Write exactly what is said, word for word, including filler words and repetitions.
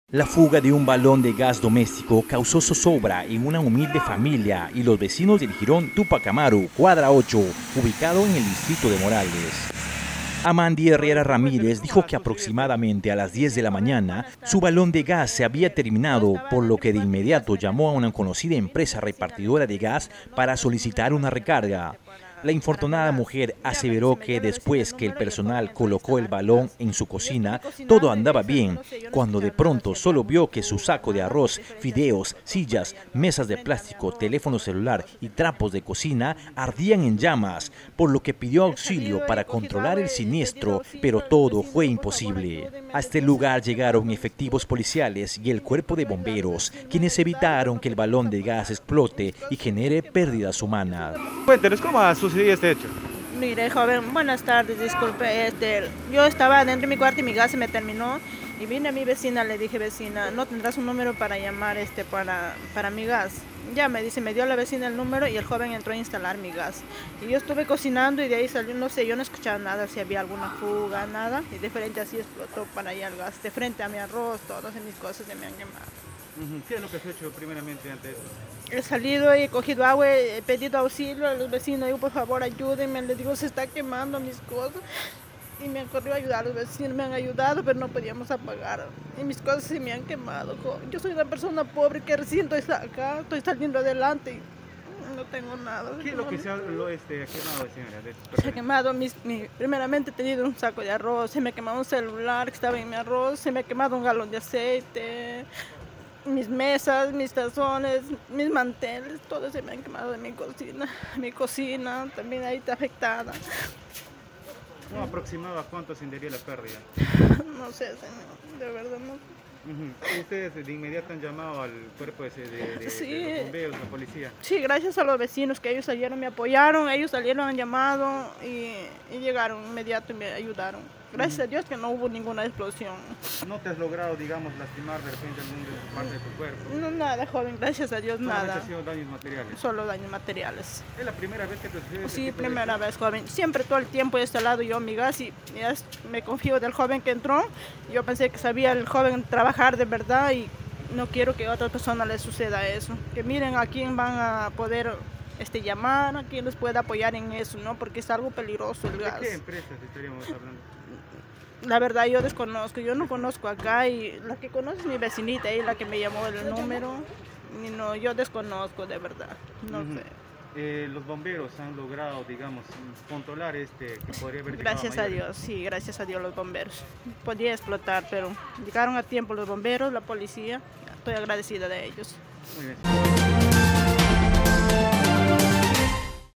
La fuga de un balón de gas doméstico causó zozobra en una humilde familia y los vecinos del jirón Tupac Amaru, cuadra ocho, ubicado en el distrito de Morales. Amandi Herrera Ramírez dijo que aproximadamente a las diez de la mañana su balón de gas se había terminado, por lo que de inmediato llamó a una conocida empresa repartidora de gas para solicitar una recarga. La infortunada mujer aseveró que después que el personal colocó el balón en su cocina, todo andaba bien, cuando de pronto solo vio que su saco de arroz, fideos, sillas, mesas de plástico, teléfono celular y trapos de cocina ardían en llamas, por lo que pidió auxilio para controlar el siniestro, pero todo fue imposible. A este lugar llegaron efectivos policiales y el cuerpo de bomberos, quienes evitaron que el balón de gas explote y genere pérdidas humanas. Cuéntenos, ¿cómo ha sucedido este hecho? Mire, joven, buenas tardes, disculpe, este, yo estaba dentro de mi cuarto y mi gas se me terminó y vine a mi vecina, le dije, vecina, ¿no tendrás un número para llamar este para, para mi gas? Ya me dice, me dio la vecina el número y el joven entró a instalar mi gas. Y yo estuve cocinando y de ahí salió, no sé, yo no escuchaba nada, si había alguna fuga, nada, y de frente así explotó para allá el gas, de frente a mi arroz, todas mis cosas se me han quemado. ¿Qué es lo que has hecho primeramente ante eso? He salido y he cogido agua, he pedido auxilio a los vecinos, digo por favor ayúdenme, les digo se está quemando mis cosas y me han corrido a ayudar, los vecinos me han ayudado pero no podíamos apagar y mis cosas se me han quemado. Yo soy una persona pobre que recién estoy acá, estoy saliendo adelante y no tengo nada. ¿Qué es lo que se ha lo, este, quemado, señora? Se ha quemado, mis, mi, primeramente he tenido un saco de arroz, se me ha quemado un celular que estaba en mi arroz, se me ha quemado un galón de aceite, mis mesas, mis tazones, mis manteles, todo se me han quemado de mi cocina. Mi cocina también ahí está afectada. ¿Cómo aproximaba cuánto ascendería la pérdida? No sé, señor, de verdad no. Uh-huh. ¿Ustedes de inmediato han llamado al cuerpo de, de, de, sí. de los bomberos, la policía? Sí, gracias a los vecinos que ellos salieron, me apoyaron, ellos salieron, han llamado y, y llegaron inmediato y me ayudaron. Gracias uh-huh. a Dios que no hubo ninguna explosión. ¿No te has logrado, digamos, lastimar de repente alguna parte de tu cuerpo? No, nada, joven, gracias a Dios, nada. ¿Solamente han sido daños materiales? Solo daños materiales. ¿Es la primera vez que te sucede? Sí, primera vez, joven. Siempre todo el tiempo he instalado yo mi gas y ya me confío del joven que entró. Yo pensé que sabía el joven trabajar de verdad y no quiero que a otra persona le suceda eso. Que miren a quién van a poder este, llamar, a quién les puede apoyar en eso, ¿no? Porque es algo peligroso el gas. ¿De qué empresas estaríamos hablando? La verdad yo desconozco, yo no conozco acá y la que conoce es mi vecinita y la que me llamó el número. Y no, yo desconozco de verdad, no uh-huh. sé. Eh, los bomberos han logrado, digamos, controlar este que podría haber Gracias a Dios, sí, gracias a Dios los bomberos. Podía explotar, pero llegaron a tiempo los bomberos, la policía. Estoy agradecida de ellos. Muy bien.